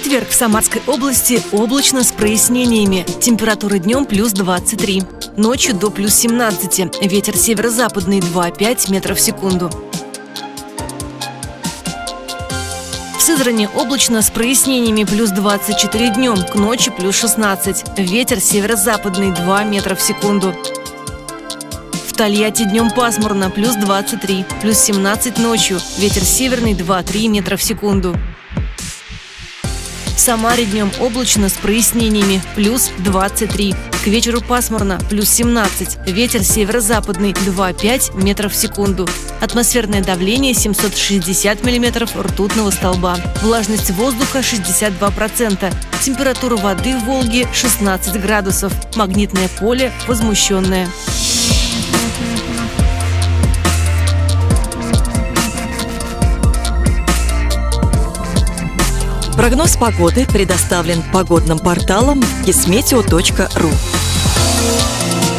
четверг в Самарской области облачно с прояснениями. Температура днем плюс 23. Ночью до плюс 17. Ветер северо-западный 2,5 метров в секунду. В Сызрани облачно с прояснениями плюс 24 днем, к ночи плюс 16. Ветер северо-западный 2 метра в секунду. В Тольятти днем пасмурно, плюс 23, плюс 17 ночью. Ветер северный 2-3 метра в секунду. В Самаре днем облачно с прояснениями, плюс 23. К вечеру пасмурно, плюс 17. Ветер северо-западный 2,5 метров в секунду. Атмосферное давление 760 миллиметров ртутного столба. Влажность воздуха 62%. Температура воды в Волге 16 градусов. Магнитное поле возмущенное. Прогноз погоды предоставлен погодным порталом kismeteo.ru.